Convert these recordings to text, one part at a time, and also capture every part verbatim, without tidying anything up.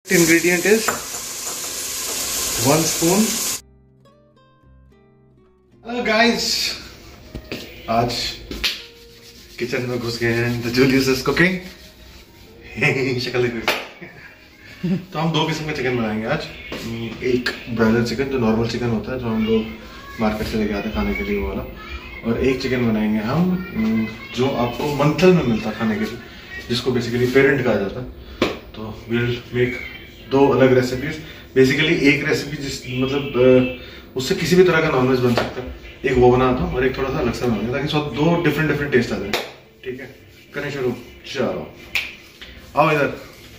ingredient is one spoon. Hello guys, आज kitchen में घुस गए हैं. The Julius is cooking. शक्ल देखो. तो हम दो किस्म का चिकन बनाएंगे आज. एक ब्रॉयलर चिकन जो नॉर्मल चिकन होता है जो हम लोग मार्केट से लेके आते हैं खाने के लिए, वो वाला. और एक चिकन बनाएंगे हम जो आपको मंथल में मिलता खाने के लिए, जिसको बेसिकली पेरेंट कहा जाता है. तो विल मेक दो अलग रेसिपीज. बेसिकली एक रेसिपी जिस मतलब उससे किसी भी तरह का नॉनवेज बन सकता है, एक वो बनाता हूँ और एक थोड़ा सा अलग सा बनाऊंगा ताकि सब दो डिफरेंट डिफरेंट टेस्ट आ जाए. ठीक है, करें शुरू. चलो आओ इधर.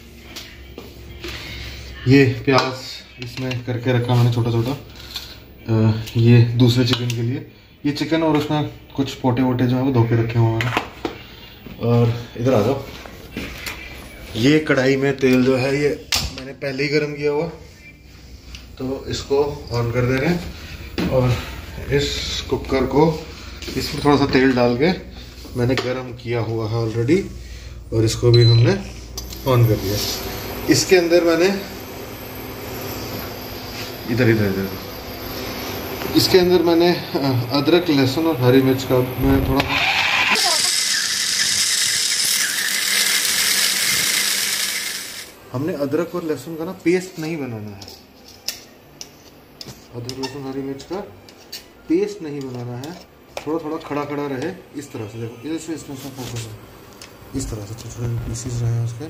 ये प्याज इसमें करके रखा मैंने छोटा छोटा. ये दूसरे चिकन के लिए ये चिकन, और उसमें कुछ पोटे वोटे जो है वो धो के रखे हुए हैं. और इधर आ जाओ. ये कढ़ाई में तेल जो है ये मैंने पहले ही गर्म किया हुआ, तो इसको ऑन कर दे रहे हैं. और इस कुकर को इसमें थोड़ा सा तेल डाल के मैंने गर्म किया हुआ है ऑलरेडी, और इसको भी हमने ऑन कर दिया. इसके अंदर मैंने इधर इधर इधर इसके अंदर मैंने अदरक, लहसुन और हरी मिर्च का मैं थोड़ा हमने अदरक और लहसुन का ना पेस्ट नहीं बनाना है. अदरक, लहसुन, हरी मिर्च का पेस्ट नहीं बनाना है. थोड़ा थोड़ा खड़ा खड़ा रहे इस तरह से. देखो इधर से इसमें फोकस है, इस तरह से छोटे छोटे पीसेस रहे उसके.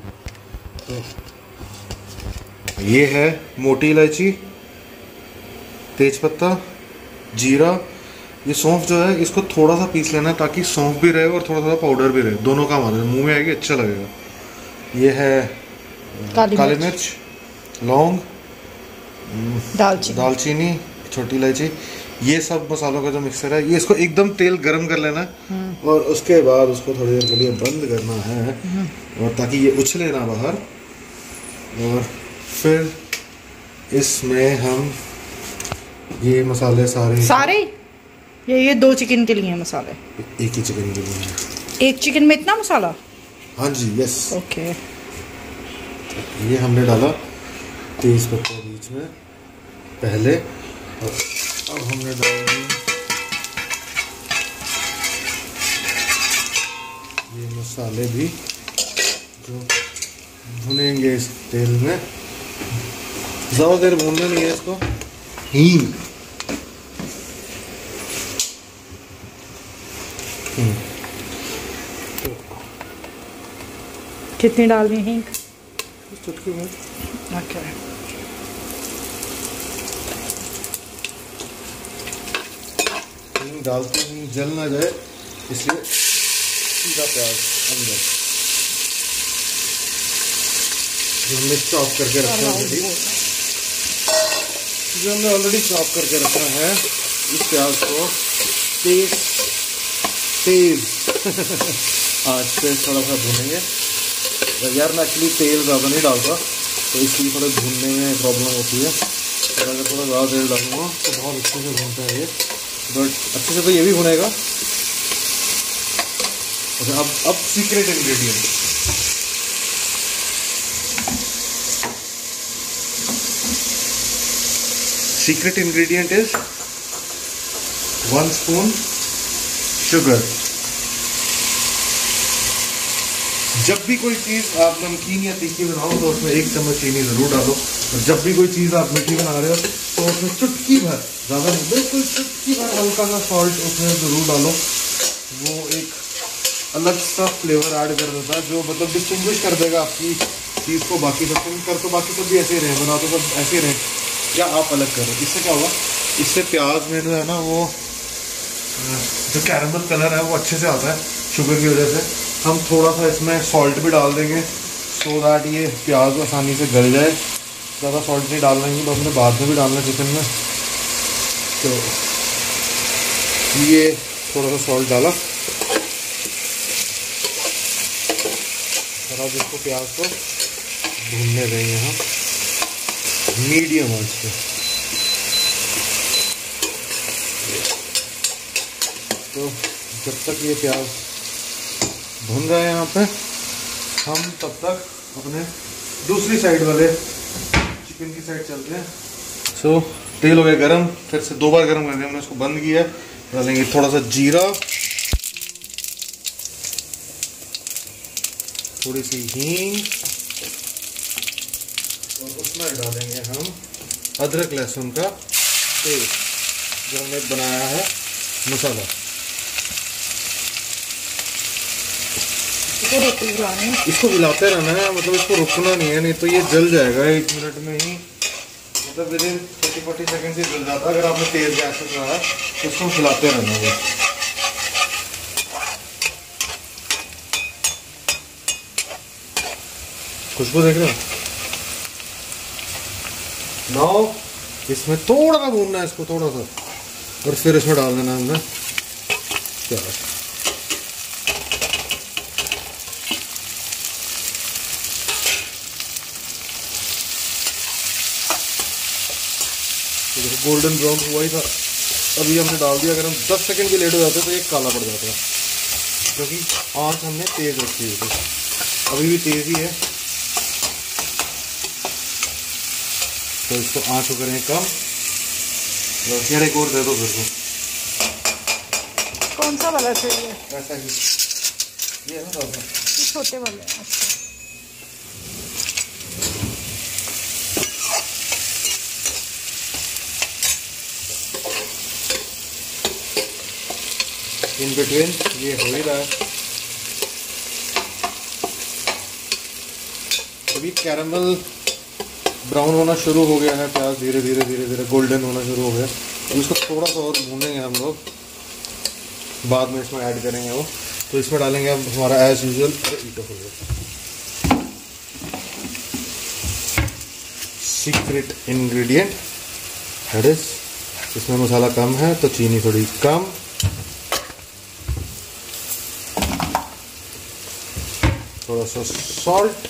तो ये है मोटी इलायची, तेजपत्ता, जीरा. ये सौंफ जो है इसको थोड़ा सा पीस लेना है ताकि सौंफ भी रहे और थोड़ा थोड़ा पाउडर भी रहे. दोनों काम आ जाए, मुंह में आएगी, अच्छा लगेगा. ये है काली, काली मिर्च, लौंग, दालचीनी दालचीनी छोटी इलायची. ये सब मसालों का जो मिक्सर है, ये इसको एकदम तेल गरम कर लेना है और उसके बाद उसको थोड़ी देर के लिए बंद करना है, और ताकि ये उछले ना बाहर. और फिर इसमें हम ये मसाले सारे सारे ये ये दो चिकन के लिए मसाले, एक ही चिकन के लिए. एक चिकन में इतना मसाला? हाँ जी, यस. ओके. ये हमने डाला तेज पत्ता बीच में पहले, और अब हमने डाल ये मसाले भी जो भुनेंगे इस तेल में. ज़्यादा देर भूनना नहीं है इसको. हींग, कितनी डालनी है हींग? चुटकी में. ओके. हींग डालते ही जल ना जाए इसलिए सीधा प्याज अंदर जो हमने चॉप करके रखा है ऑलरेडी जो हमने ऑलरेडी चॉप करके रखा है इस प्याज को तेज तेज आज से थोड़ा सा भूनेंगे. यार मैं एक्चुअली तेल ज़्यादा नहीं डालता, तो इसलिए थोड़ा भूनने में प्रॉब्लम होती है. और अगर थोड़ा ज़्यादा तेल डालूँगा तो बहुत अच्छे से भूनता है ये, बट अच्छे से तो ये भी भुनेगा. अच्छा, अब अब secret ingredient. Secret ingredient is one spoon sugar. जब भी कोई चीज़ आप नमकीन या तीखी बनाओ तो उसमें एक चम्मच चीनी ज़रूर डालो. और जब भी कोई चीज़ आप मीठी बना रहे हो तो उसमें चुटकी भर, ज़्यादा नहीं, बिल्कुल चुटकी भर हल्का सा सॉल्ट उसमें ज़रूर डालो. वो एक अलग सा फ्लेवर ऐड कर देता है जो मतलब डिस्टिंग्विश कर देगा आपकी चीज़ को बाकी सब. कर तो बाकी सब भी ऐसे ही रहे, बना तो सब ऐसे ही रहे, या आप अलग करो. इससे क्या होगा, इससे प्याज में जो है ना वो जो कैरमल कलर है वो अच्छे से आता है शुगर की वजह से. हम थोड़ा सा इसमें सॉल्ट भी डाल देंगे सो दैट ये प्याज आसानी से गल जाए. ज़्यादा सॉल्ट नहीं डालना है, तो हमने बाद में भी डालना है चिकन में. तो ये थोड़ा सा सॉल्ट डाला और अब इसको प्याज को भूनने देंगे हम मीडियम आंच पे. तो जब तक ये प्याज भून रहा है यहाँ पे, हम तब तक अपने दूसरी साइड वाले चिकन की साइड चलते हैं। सो so, तेल हो गया गरम, फिर से दो बार गरम कर दिया हमने, इसको बंद किया। डालेंगे थोड़ा सा जीरा, थोड़ी सी हींग, और उसमें डालेंगे हम अदरक लहसुन का पेस्ट जो हमने बनाया है मसाला। इसको हिलाते रहना है, मतलब इसको रुकना नहीं है, नहीं तो ये जल जाएगा एक मिनट में ही, मतलब within thirty forty second से जल जाता है अगर आपने तेज गैस पे चलाया तो इसको हिलाते रहना है। खुशबू देख रहे हो? नाउ इसमें थोड़ा सा भूनना है इसको, थोड़ा सा, और फिर इसमें डाल देना हमने प्याज। गोल्डन ब्राउन हुआ ही था, अभी हमने डाल दिया। अगर हम दस सेकंड भी लेट हो जाते तो एक काला पड़ जाता है, क्योंकि आंच हमने तेज रखी हुई थी, अभी भी तेज ही है। तो इसको आंच को करें कम। यार एक और दे दो फिर को। कौन सा वाला चाहिए? ऐसा ही, ये है ना छोटे वाले। अच्छा, इन बिटवीन ये हो ही रहा है। अभी कैरमल ब्राउन होना शुरू हो गया है, प्याज धीरे धीरे धीरे धीरे गोल्डन होना शुरू हो गया। अब इसको थोड़ा सा और भूनेंगे हम लोग, बाद में इसमें ऐड करेंगे वो। तो इसमें डालेंगे हम हमारा as usual secret ingredient, that is, इसमें मसाला कम है तो चीनी थोड़ी कम, थोड़ा सा सॉल्ट।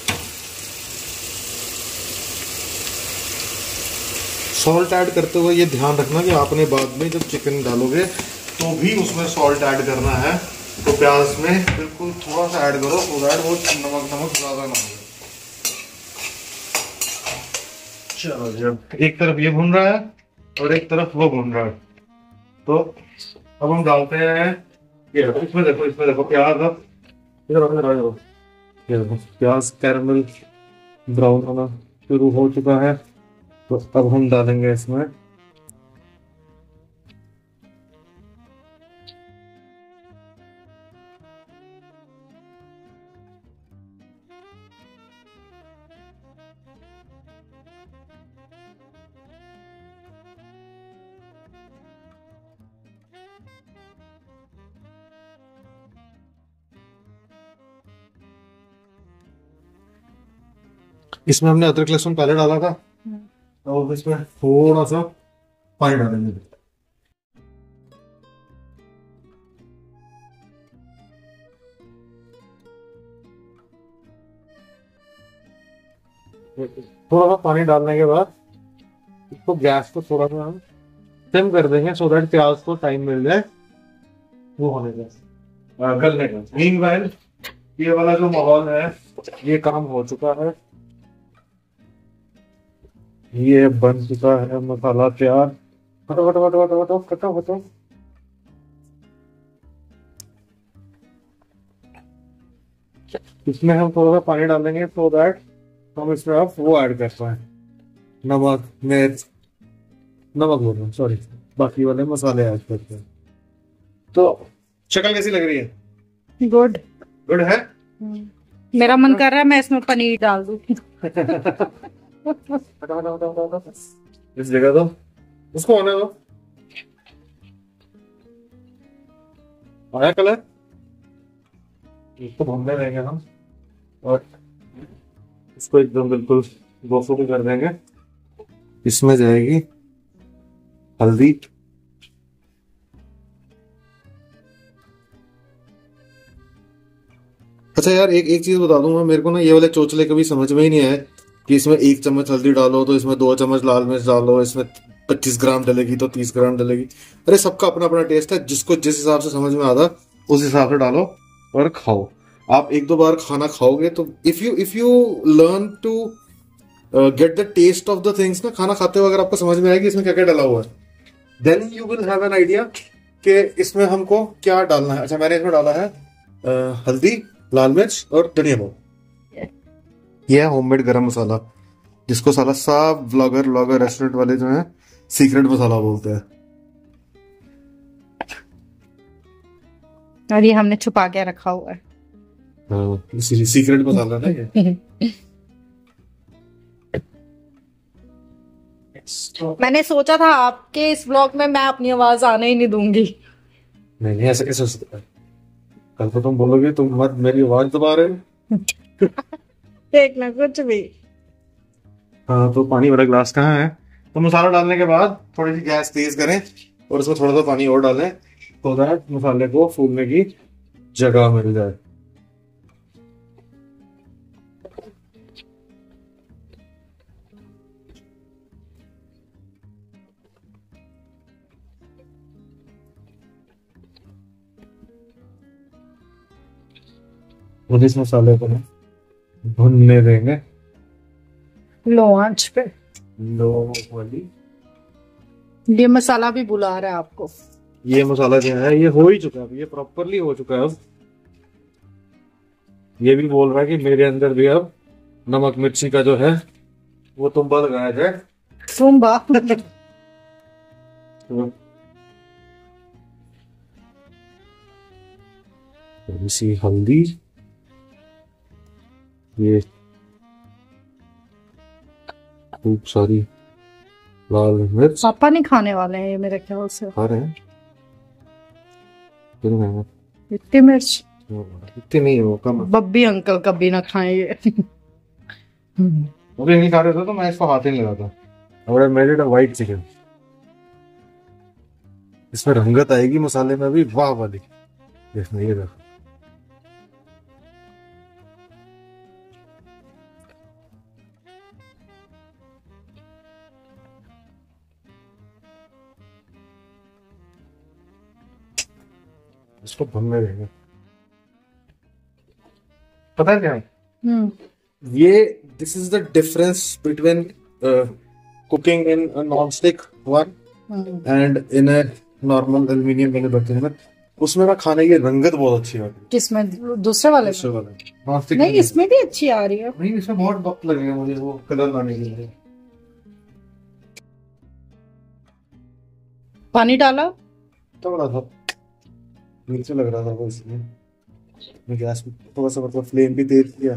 सॉल्ट ऐड करते हुए ये ध्यान रखना कि आपने बाद में जब चिकन डालोगे तो भी उसमें सॉल्ट ऐड करना है, तो प्याज में बिल्कुल थोड़ा सा ऐड करो, सो दैट वो नमक नमक ज़्यादा ना हो। चलो जब एक तरफ ये भून रहा है और एक तरफ वो भून रहा है, तो अब हम डालते हैं ये, इसमें देखो, इसमें देखो प्याज, अब इधर आ जाओ, ये देखो प्याज कैरमल ब्राउन होना शुरू हो चुका है। तो अब हम डालेंगे इसमें इसमें हमने अदरक लहसुन पहले डाला था, तो इसमें थोड़ा सा पानी डालेंगे। थोड़ा सा पानी डालने के बाद इसको गैस को थोड़ा सा हम सिम कर देंगे, सो दैट प्याज को टाइम मिल जाए वो होने का, गलने का। मीनवाइल ये वाला जो माहौल है, ये काम हो चुका है, ये बन चुका है मसाला तैयार। हटो हटो हटो हटो हटो हटो हटो। इसमें हम थोड़ा सा पानी डालेंगे सो दैट हम इसमें अब वो ऐड कर पाए, नमक मिर्च, नमक बोल रहा हूँ सॉरी, बाकी वाले मसाले ऐड करते हैं। तो शक्ल कैसी लग रही है? गुड गुड है। मेरा मन कर रहा है मैं इसमें पनीर डाल दूं। इस जगह दो, उसको होने दो। आया कलर, इसको भूनने देंगे हम और इसको एकदम बिल्कुल गोफो भी कर देंगे। इसमें जाएगी हल्दी, अच्छा यार एक एक चीज बता दूंगा, मेरे को ना ये वाले चोचले कभी समझ में ही नहीं आए कि इसमें एक चम्मच हल्दी डालो तो इसमें दो चम्मच लाल मिर्च डालो, इसमें पच्चीस ग्राम डलेगी तो तीस ग्राम डलेगी। अरे सबका अपना अपना टेस्ट है, जिसको जिस हिसाब से समझ में आता उस हिसाब से डालो और खाओ। आप एक दो बार खाना खाओगे तो if you if you learn to get the taste of the things ना, खाना खाते हुए अगर आपको समझ में आएगी इसमें क्या क्या डाला हुआ है, then you will have an idea कि इसमें हमको क्या डालना है। अच्छा मैंने इसमें डाला है uh, हल्दी, लाल मिर्च और धनिया पाउडर। ये है होममेड गरम मसाला, जिसको साला सब व्लॉगर व्लॉगर रेस्टोरेंट वाले जो है सीक्रेट मसाला बोलते हैं। और ये हमने छुपा के रखा हुआ है। हाँ, इसीलिए सीक्रेट मसाला ना ये। मैंने सोचा था आपके इस ब्लॉग में मैं अपनी आवाज आने ही नहीं दूंगी। नहीं नहीं ऐसे कैसे हो सकता है, कल तो तुम बोलोगे तुम मत मेरी आवाज दबा रहे हो। देखना कुछ भी। हाँ तो पानी वाला ग्लास कहाँ है। तो मसाला डालने के बाद थोड़ी सी गैस तेज करें और उसमें थोड़ा सा पानी और डालें तो दैट मसाले को फूलने की जगह मिल जाए। इस मसाले को भुनने देंगे लो आंच पे। लो वाली। ये मसाला भी बुला रहा है आपको। ये मसाला जो है ये हो ही चुका है, ये प्रॉपरली हो चुका है। अब ये भी बोल रहा है कि मेरे अंदर भी अब नमक मिर्ची का जो है वो तुम्बा लगाया जाए। तुम्बा थोड़ी सी हल्दी, ये खूब सारी लाल मिर्च। पापा नहीं खाने वाले हैं ये मेरे ख्याल से। खा रहे हैं इतनी मिर्च इतनी नहीं है, वो कम है। बब्बी अंकल कभी ना खाएं ये। मुझे नहीं खा रहे थे तो मैं इसको हाथ ही नहीं लगाता। और मेड इट व्हाइट चिकन, इसमें रंगत आएगी मसाले में भी वाह वाली। देखना ये देखो, इसको भुनने देंगे। पता है क्या हम्म ये, this is the difference between cooking in non stick one and in a normal aluminium वाले बर्तन में। उसमें ना खाने की रंगत बहुत अच्छी आती है। किसमें? दूसरे वाले दूसरे में? वाले नॉन स्टिक नहीं इसमें भी अच्छी आ रही है। नहीं, इसमें बहुत वक्त लगेगा मुझे वो कलर लाने के लिए। पानी डाला तो बड़ा था, नीचे लग रहा था वो, इसलिए मैं गैस में थोड़ा सा मतलब फ्लेम भी तेज किया।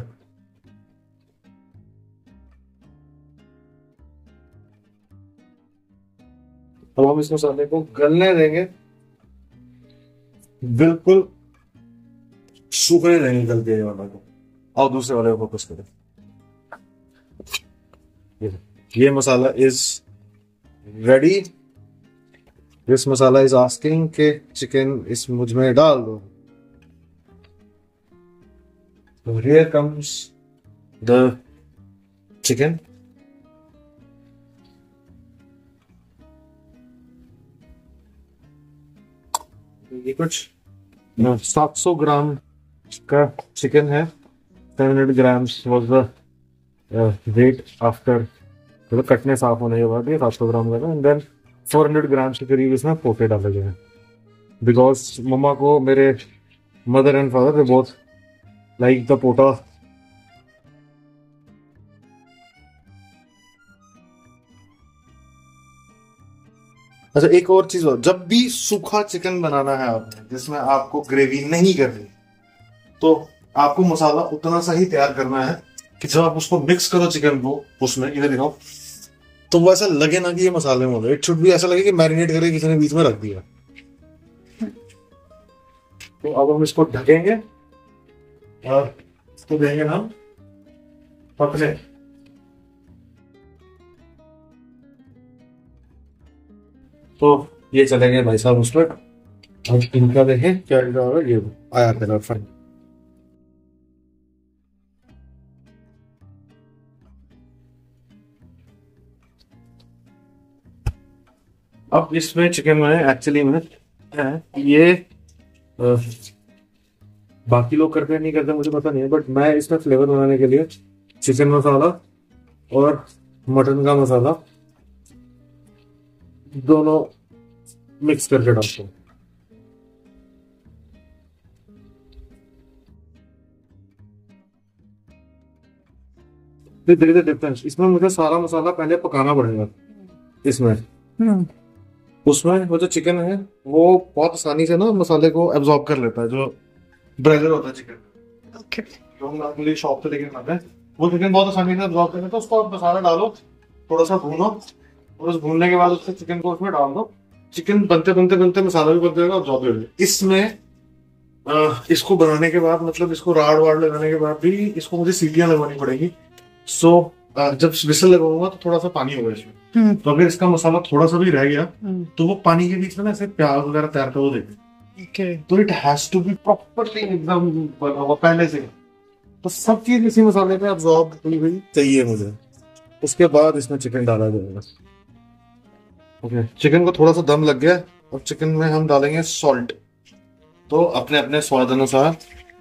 अब हम इस मसाले को गलने देंगे, बिल्कुल सूखने देंगे गल के वाला को। और दूसरे वाले को फोकस करें। ये, ये masala is ready. This masala is asking के चिकन इस मुझ में डाल दो। So here comes the chicken. ये कुछ सात सौ ग्राम का चिकन है। Seven hundred grams was the weight after, मतलब कटने साफ होने के बाद ये सात सौ ग्राम का था। And then four hundred grams के करीब इसमें पोटे डाले गए हैं, बिकॉज मम्मा को, मेरे mother and father they both like the पोटा। अच्छा एक और चीज, जब भी सूखा चिकन बनाना है आपने, जिसमें आपको ग्रेवी नहीं करनी, तो आपको मसाला उतना सा ही तैयार करना है कि जब आप उसको मिक्स करो चिकन को उसमें, इधर दिखाओ, तो वो ऐसा लगे ना कि ये मसाले में हो। इट शुड भी ऐसा लगे कि मैरिनेट करके किसी ने बीच में रख दिया। तो अब हम इसको ढकेंगे और इसको देंगे हम पकने। तो ये चलेंगे भाई साहब उस पर। अब इनका देखें क्या होगा। ये आया कलर फाइन। अब इसमें चिकन में एक्चुअली में है ये आ, बाकी लोग करते नहीं करते मुझे पता नहीं है, बट मैं इसमें फ्लेवर बनाने के लिए चिकन मसाला और मटन का मसाला दोनों मिक्स करके डालता हूँ। धीरे धीरे डिफरेंस, इसमें मुझे सारा मसाला पहले पकाना पड़ेगा इसमें। उसमें वो जो चिकन है वो बहुत आसानी से ना मसाले को एब्जॉर्ब कर लेता है, जो ब्रेलर होता है चिकन ओके। जो हम नॉर्मली शॉप से लेके आते हैं, वो चिकन बहुत आसानी से एब्जॉर्ब कर लेता है। उसको आप मसाला डालो, थोड़ा सा भूनो, और उस भूनने के बाद उससे चिकन को उसमें डाल दो। चिकन बनते बनते बनते मसाला भी बन जाएगा, एब्जॉर्ब भी हो जाएगा। इसमें आ, इसको बनाने के बाद, मतलब इसको राड़ वाड़ लगाने के बाद भी इसको मुझे सीटियां लगवानी पड़ेगी। सो जब विसल लगाऊंगा तो थोड़ा सा पानी होगा इसमें, तो अगर इसका मसाला थोड़ा सा भी रह गया तो वो पानी के बीच में ना ऐसे प्याज वगैरह तैयार कर वो देगा। Okay. तो it has to be properly एकदम बना हुआ पहले से, तो सब चीज इसी मसाले में अब्सॉर्ब हुई हुई चाहिए मुझे। उसके बाद इसमें चिकन डाला जाएगा। ओके, चिकन को थोड़ा सा दम लग गया और चिकन में हम डालेंगे सॉल्ट, तो अपने अपने स्वाद अनुसार।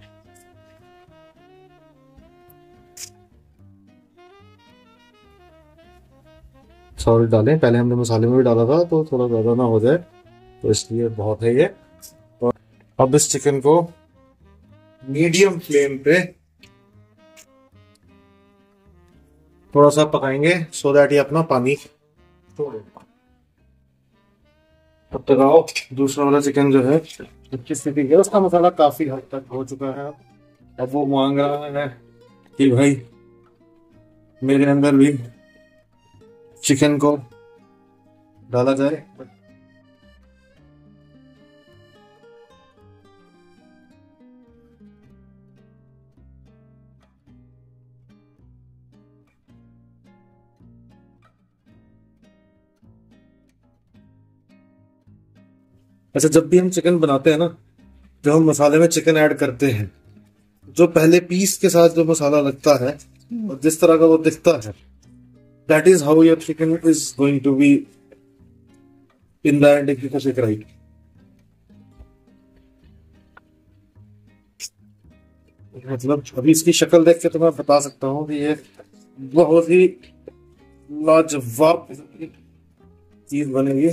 सॉल्ट डालें, पहले हमने मसाले में भी डाला था तो थोड़ा ज्यादा ना हो जाए, तो इसलिए बहुत है ये। और अब इस चिकन को मीडियम फ्लेम पे थोड़ा सा पकाएंगे सो दैट ये अपना पानी छोड़े। तब तक आओ, दूसरा वाला चिकन जो है अच्छी स्थिति है, उसका मसाला काफी हद तक हो चुका है। अब वो मांग रहा है कि भाई मेरे अंदर भी चिकन को डाला जाए। अच्छा, जब भी हम चिकन बनाते हैं ना, जब हम मसाले में चिकन ऐड करते हैं, जो पहले पीस के साथ जो मसाला लगता है और जिस तरह का वो दिखता है, that is how your chicken is going to be in the end, if you cook it right. मतलब अभी इसकी शक्ल देख के तो मैं बता सकता हूँ कि ये बहुत ही लाजवाब चीज बनेगी।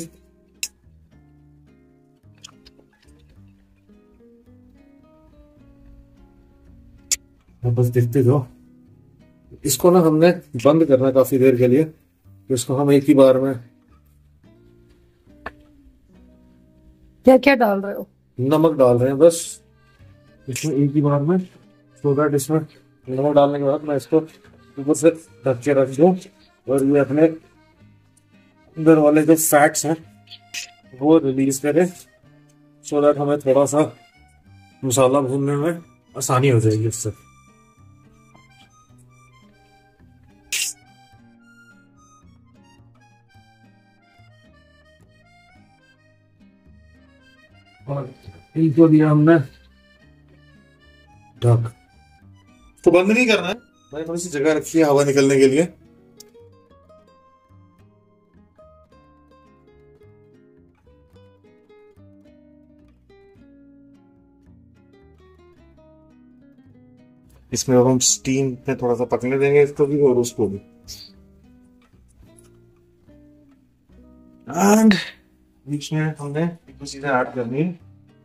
बस देखते जाओ। इसको ना हमने बंद करना है काफी देर के लिए, तो इसको हम एक ही बार में। क्या क्या डाल रहे हो? नमक डाल रहे हैं बस इसमें एक ही बार में, सो दैट इसमें नमक डालने के बाद मैं इसको ऊपर से ढक के रख दूं और ये अपने अंदर वाले जो फैट्स हैं वो रिलीज करे, सो दैट हमें थोड़ा सा मसाला भूनने में आसानी हो जाएगी इससे। और इनको दिया हमने ढक, तो बंद नहीं करना है, मैंने थोड़ी सी जगह रखी है हवा निकलने के लिए। इसमें अब हम स्टीम में थोड़ा सा पकने देंगे इसको भी और उसको भी। एंड बीच में हमने एक चीजें ऐड करनी है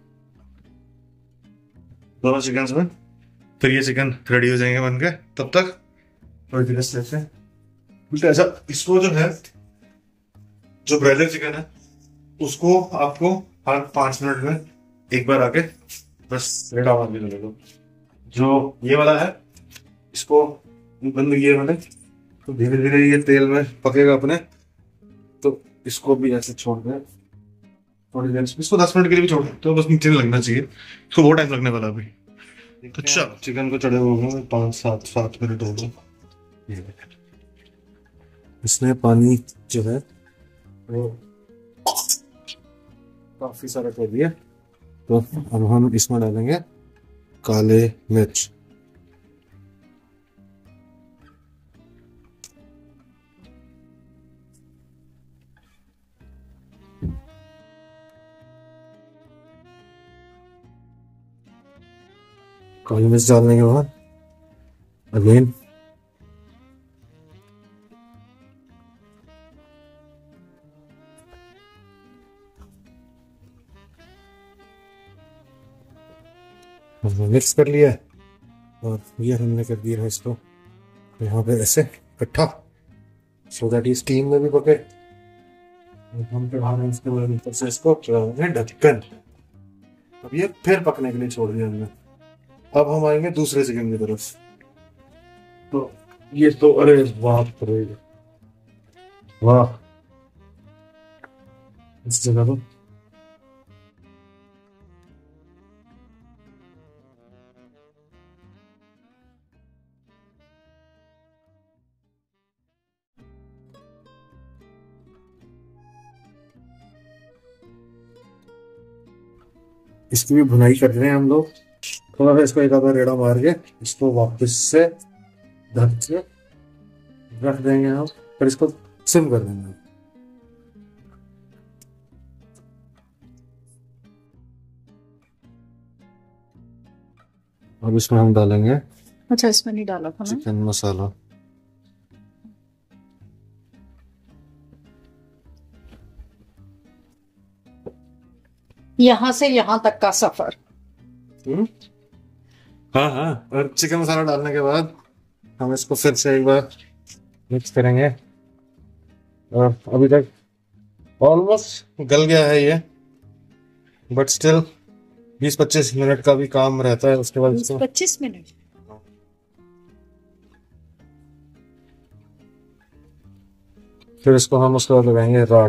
दोनों चिकन में, फिर ये चिकन रेडी हो जाएंगे बनके। तब तक थोड़ी देर से ऐसा इसको जो है, जो ब्रॉयलर चिकन है उसको आपको हर पांच मिनट में एक बार आके बस रेड आवाज भी ले लो। जो ये वाला है इसको बंद किए मैंने, तो धीरे धीरे ये तेल में पकेगा अपने, तो इसको भी ऐसे छोड़ दें थोड़ी देर, इसको दस मिनट के लिए भी छोड़ दें, तो बस नीचे नहीं लगना चाहिए, इसको बहुत टाइम लगने वाला अभी। अच्छा, चिकन को चढ़े हुए पाँच सात सात मिनट हो गए, इसमें पानी जो है वो काफी सारा कर दिया, तो अब हम इसमें डालेंगे काले मिर्च। काली मिर्च डालने के बाद अगेन हमने मिक्स कर लिया है और ये हमने कर दिया है इसको यहाँ पे ऐसे इकट्ठा, सो दैट ये स्टीम में भी पके। हम चढ़ा रहे हैं इसके बाद ऊपर से इसको चढ़ाएंगे ढक्कन। अब ये फिर पकने के लिए छोड़ दिया हमने। अब हम आएंगे दूसरे चिकन की तरफ। तो ये तो अरे बाप रे वाह, इस जगह तो इसकी भी भुनाई कर रहे हैं हम लोग। थोड़ा सा इसको एक आधा रेड़ा मार के इसको वापस से ढक के रख देंगे हम, फिर इसको सिम कर देंगे। अब इसमें हम डालेंगे, अच्छा इसमें नहीं डाला था ना, चिकन मसाला। यहाँ से यहाँ तक का सफर। हम्म हाँ हाँ। और चिकन मसाला डालने के बाद हम इसको फिर से एक बार मिक्स करेंगे। और अभी तक ऑलमोस्ट गल गया है ये, बट स्टिल बीस पच्चीस मिनट का भी काम रहता है। उसके बाद इसको पच्चीस मिनट फिर इसको हम उसके बाद लगाएंगे राड़।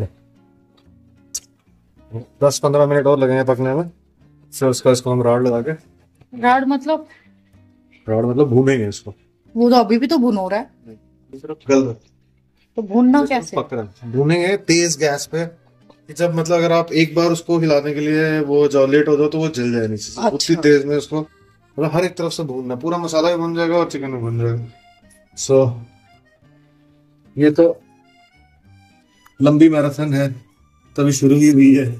दस पंद्रह मिनट और लगेंगे पकने में। फिर उसका इसको हम राड़ लगा के, राड़ मतलब राड़ मतलब भूनेंगे इसको। वो तो अभी भी तो भून हो रहा है, गल तो भूनना कैसे? पक रहा है, भूनेंगे तेज गैस पे। जब मतलब अगर आप एक बार उसको हिलाने के लिए वो जो लेट हो जाओ तो वो जल जाए नीचे से। अच्छा। उतनी तेज में उसको मतलब हर एक तरफ से भूनना, पूरा मसाला भी बन जाएगा और चिकन भी बन जाएगा। सो so, ये तो लंबी मैराथन है, तभी शुरू ही हुई है।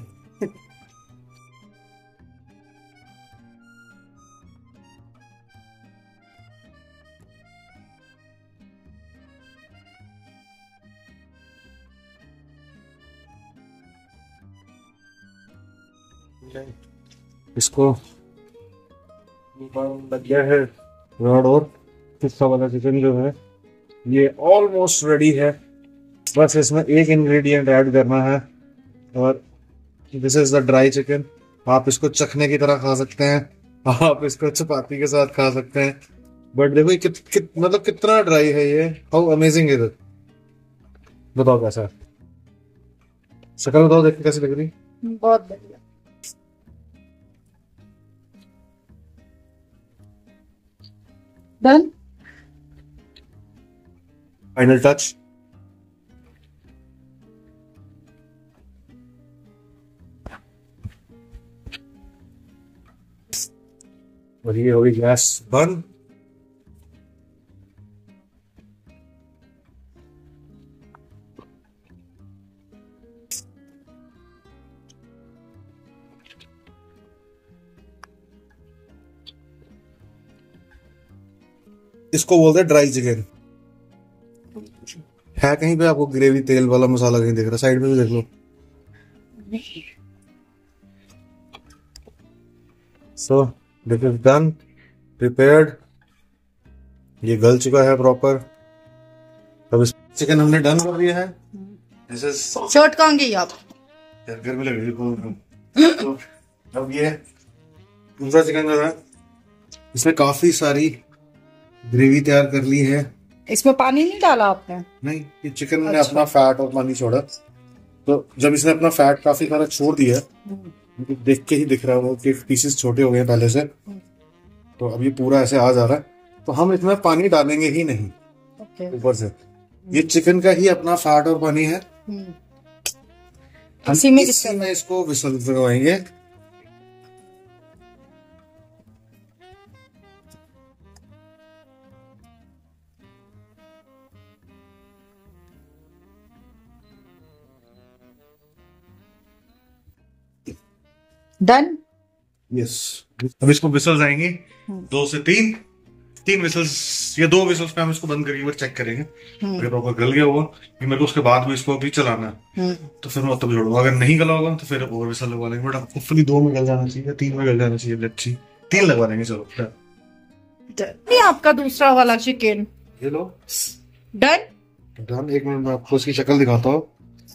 इसको लग गया है रॉड, और पिस्ता वाला चिकन जो है ये ऑलमोस्ट रेडी है। बस इसमें एक इंग्रेडिएंट ऐड करना है और this is the dry chicken. आप इसको चखने की तरह खा सकते हैं, आप इसको चपाती के साथ खा सकते हैं। बट देखो ये कित, कित, मतलब कितना ड्राई है ये। How amazing is it. बताओ कैसा है, शक्ल बताओ देख के कैसी लग रही। बहुत बढ़िया। डन। Final touch. और ये होगी गैस बंद। इसको बोलते हैं ड्राई चिकन। है कहीं पे आपको ग्रेवी तेल वाला मसाला कहीं दिख रहा? साइड में भी देख लो। So this is done, prepared. ये गल चुका है प्रॉपर। अब इस चिकन हमने डन कर दिया है। दिस इज शर्ट कहाँ गई आप? यार गर्मी लग रही है। तो अब ये दूसरा चिकन जो है इसमें काफी सारी ग्रेवी तैयार कर ली है। इसमें पानी नहीं डाला आपने? नहीं, ये चिकन ने अपना फैट और पानी छोड़ा। तो जब इसने अपना फैट काफी सारा छोड़ दिया, देख के ही दिख रहा है वो कि पीसेस छोटे हो गए पहले से। तो अब ये पूरा ऐसे आ जा रहा है, तो हम इसमें पानी डालेंगे ही नहीं ऊपर से। ये चिकन का ही अपना फैट और पानी है। इसी में इसी में इसको विसल करवाएंगे। डन। यस, अब इसको विसल्स आएंगे दो से तीन तीन विसल्स या दो विसल्स पे हम इसको बंद करके एक बार चेक करेंगे अगर प्रॉपर गल गया होगा। फिर मेरे को उसके बाद भी इसको भी चलाना है, तो फिर मैं तब जोड़ूंगा। अगर नहीं गला होगा तो फिर और विसल लगवा लेंगे। बट होपफुली दो में गल जाना चाहिए, तीन में गल जाना चाहिए। Let's see. तीन लगवा देंगे चलो। नहीं आपका दूसरा वाला चिकन ये लो डन। डन। एक मिनट में आपको उसकी शक्ल दिखाता हूँ।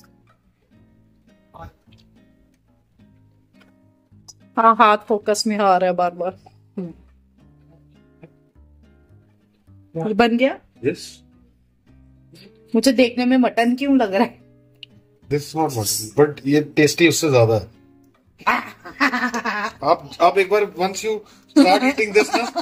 हाँ हाथ फोकस में आ रहा है बार बार। ये बन गया। यस। मुझे देखने में मटन क्यों लग रहा है? दिस नॉट मटन बट ये टेस्टी उससे ज्यादा है। आप आप एक बार once you start eating this ना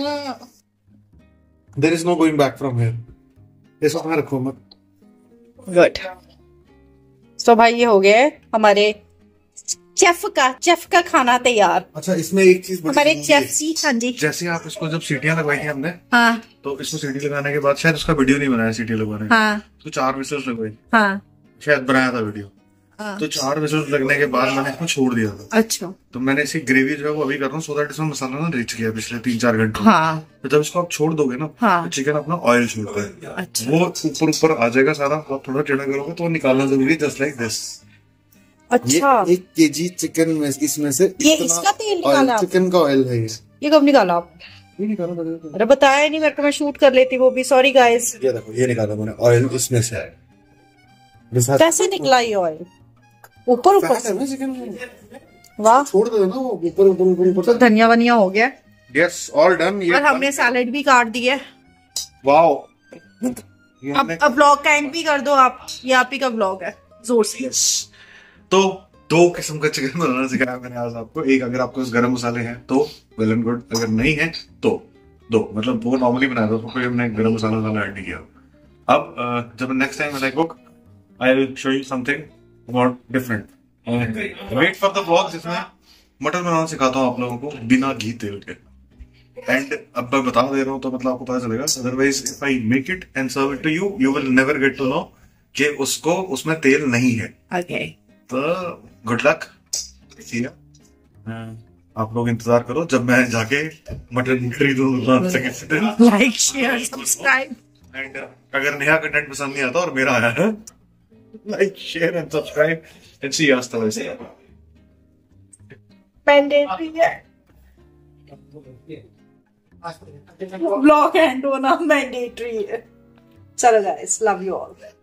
there is no going back from here. इसको कहाँ रखो मत। गुड। तो भाई ये हो गया है हमारे शेफ का शेफ का खाना तैयार। अच्छा इसमें एक चीज हमारे शेफ जी। हाँ जी। जैसे आप इसको जब सीटियां लगवाई थी हमने, हाँ तो इसको सीटी लगाने के बाद शायद उसका वीडियो नहीं बनाया सीटी लगवाने। हाँ तो चार विसल्स लगवाई। हाँ शायद बनाया था वीडियो। हाँ। तो चार विसल्स लगने के बाद मैंने इसको छोड़ दिया था। अच्छा। तो मैंने इसी ग्रेवी जो है वो अभी कर रहा हूँ, सो दैट इसमें मसाला ना रिच गया पिछले तीन चार घंटों। हाँ। तो जब इसको आप छोड़ दोगे ना, हाँ। तो चिकन अपना ऑयल छोड़ता है। अच्छा। वो ऊपर ऊपर आ जाएगा सारा। आप थोड़ा टेढ़ा करोगे तो निकालना जरूरी है, जस्ट लाइक दिस। अच्छा। ये एक केजी चिकन में इसमें से ये इसका तेल निकाला? चिकन का ऑयल है ये। ये कब निकाला आप? ये निकाला मैंने। अरे बताया नहीं मेरे को, मैं शूट कर लेती वो भी। Sorry guys. ये देखो ये निकाला मैंने ऑयल इसमें से। कैसे निकला ये ऑयल? ऊपर ऊपर से? वाह। छोड़ दो ना वो ऊपर ऊपर ऊपर ऊपर। तो धनिया वनिया हो गया। Yes all done. ये और हमने सैलेड भी काट दिया। वाओ। अब अब ब्लॉग का एंड भी कर दो आप। ये आप ही का ब्लॉग है जोर से। तो दो किस्म का चिकन बनाना सिखाया मैंने आज आपको। एक अगर आपके पास गरम मसाले हैं तो वेल एंड गुड, अगर नहीं है तो दो। मतलब वो नॉर्मली बनाया था, उसको कोई हमने गरम मसाला वाला ऐड नहीं किया। अब uh, जब next time I cook I will show you something about different. Wait for the vlog जिसमें मटन बनाना सिखाता हूँ आप लोगों को बिना घी तेल के। एंड अब मैं बता दे रहा हूँ तो मतलब आपको पता चलेगा। Otherwise if I make it and serve it to you, you will never get to know कि उसको उसमें तेल नहीं है। ओके। तो गुड लक। आप लोग इंतजार करो जब मैं जाके मटन खरीदूंगा। Like share subscribe. एंड अगर नया कंटेंट पसंद नहीं आता और मेरा आया है, like share and subscribe and see you हasta luego। मैंडेटरी है ब्लॉग एंड होना, मैंडेटरी है। चलो गाइस, लव यू ऑल।